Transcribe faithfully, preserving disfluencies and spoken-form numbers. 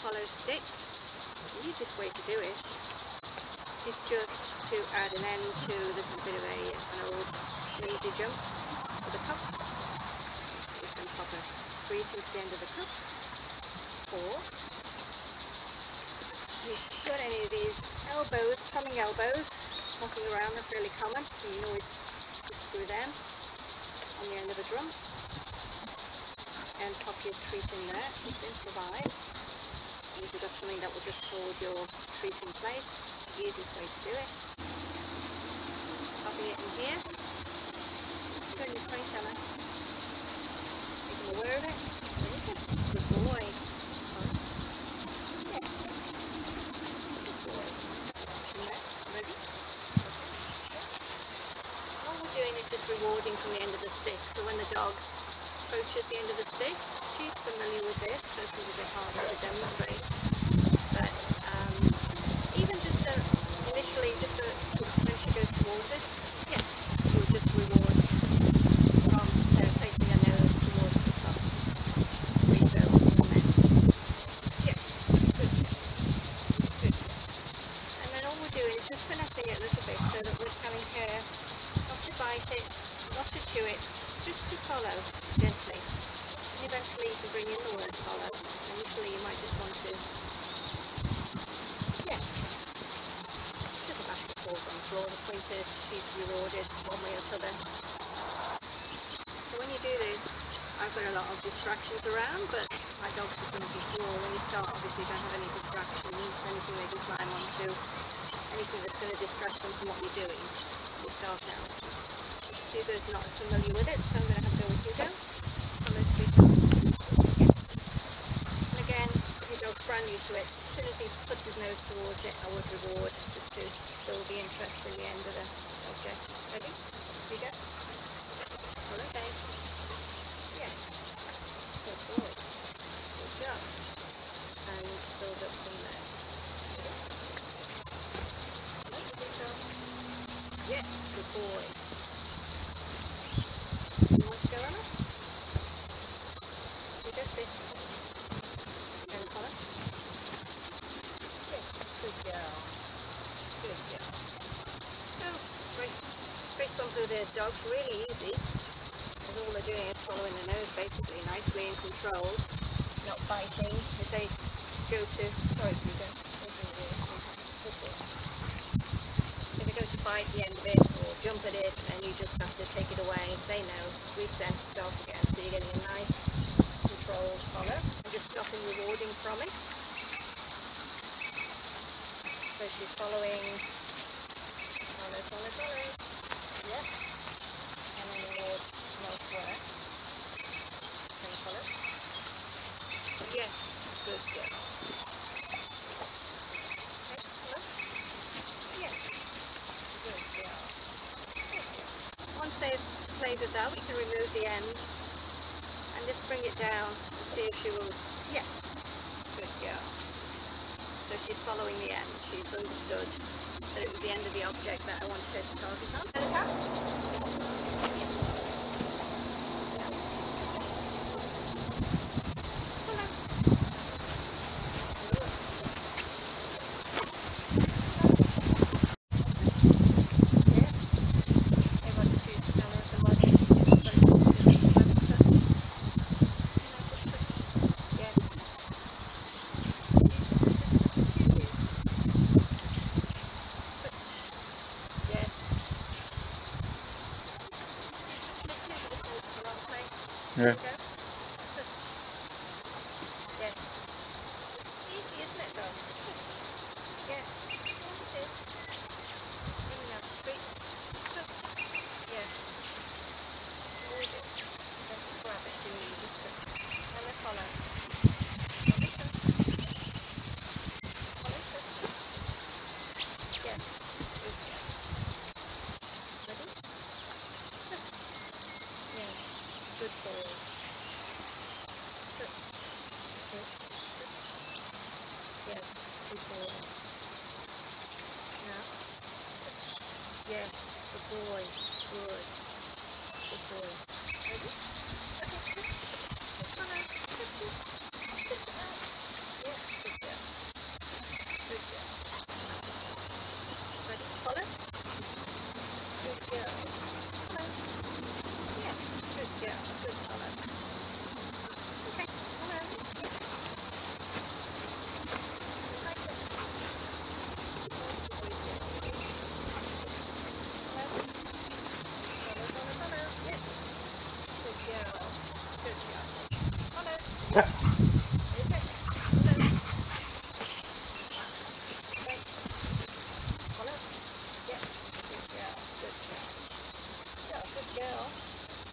hollow stick. The easiest way to do it is just to add an end to this bit of a, an old lazy jump with a cup. You can pop a greeting to the end of the cup, or if you've got any of these elbows, plumbing elbows knocking around, they're fairly common, so you can always put through them on the end of a drum and pop your treat in there to improvise. And if you've got something that will just hold your treat in place, the easiest way to do it. Popping it in here. Turn your point, Emma. Make them aware of it. Very good. Good boy. Yeah. Good boy. Ready? All we're doing is just rewarding from the end of the stick. So when the dog approaches the end of the stick, she's familiar with this, so it's a little bit harder to demonstrate. But um, even just a, initially, just a, when she goes towards it, yeah, you'll just reward from uh, placing her nose towards the top. There you go. And then, yeah, good, good. And then all we're doing is just finessing it a little bit so that we're telling her not to bite it, not to chew it, just to follow gently. And eventually you can bring in the word follow. Initially you might just want to, yeah, just bash the paws on the floor. The point is she's rewarded one way or other. So when you do this, I've got a lot of distractions around, but my dogs have done it before. When you start, obviously you don't have any distractions, anything they can climb onto, anything that's going to distract them from what you're doing. You start out. Hugo's not familiar with it, so I'm going to have to go with Hugo. Follow Sweet. Yeah. And again, if your dog's brand new to it, as soon as he puts his nose towards it, I would reward just to build the interest in the end of the object. Ready? Hugo? Follow Dave. Yeah. Good boy. Good job. And build up from there. Ready? Follow Hugo. Yeah. Good boy. You want to go, Emma? You go sit. And follow. Yeah, good girl. Good girl. So, great, great bump with the dog's really easy. Because all they're doing is following the nose basically, nicely and controlled. Not biting. If they go to, sorry, you go. If they go to bite the end of it or jump at it, then you just have to take it away. They know. Reset itself again, so you're getting a nice controlled follow and just stopping rewarding from it. So she's following, follow, follow, follow, yeah, and then reward elsewhere. Can you follow? Yes, good girl. Okay, follow? Yeah, good girl. Good girl. Once they've played it out, you can remove the end and just bring it down and see if she will, yeah, good girl. So she's following the end, she's understood that it was the end of the object that I wanted her to target on. And cat? Yeah. Yes. Easy, isn't it, though? Yeah. Yes, it is. Bring that straight. Yeah. Hold it. Don't grab it, do you? Just follow, follow. Follow, follow. Follow, yes. Good girl. Ready? Yeah. Good boy. Yeah.